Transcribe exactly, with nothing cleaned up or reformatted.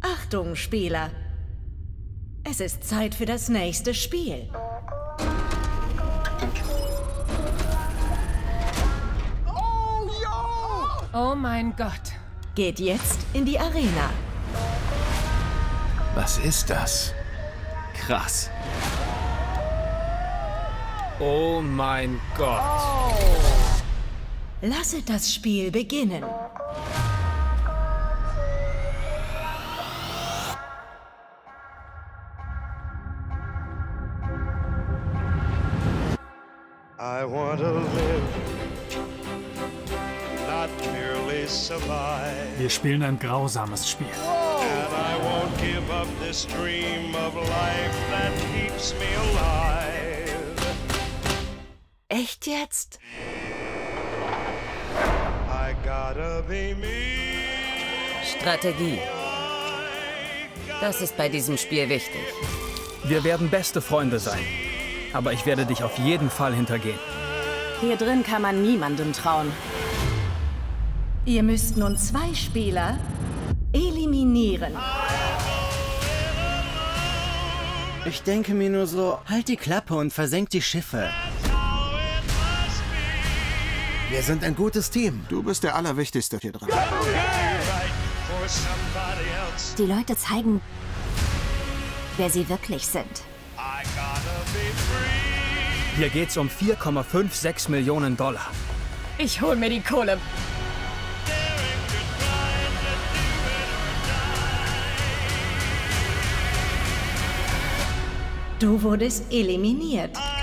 Achtung, Spieler! Es ist Zeit für das nächste Spiel. Oh mein Gott. Geht jetzt in die Arena. Was ist das? Krass. Oh mein Gott. Lasset das Spiel beginnen. I want to live, not merely survive. Wir spielen ein grausames Spiel. And I won't give up this dream of life that keeps me alive. Echt jetzt? I gotta be me. Strategie. Das ist bei diesem Spiel wichtig. Wir werden beste Freunde sein. Aber ich werde dich auf jeden Fall hintergehen. Hier drin kann man niemandem trauen. Ihr müsst nun zwei Spieler eliminieren. Ich denke mir nur so, halt die Klappe und versenkt die Schiffe. Wir sind ein gutes Team. Du bist der Allerwichtigste hier drin. Die Leute zeigen, wer sie wirklich sind. Hier geht's um vier Komma sechs Millionen Dollar. Ich hol mir die Kohle. Du wurdest eliminiert.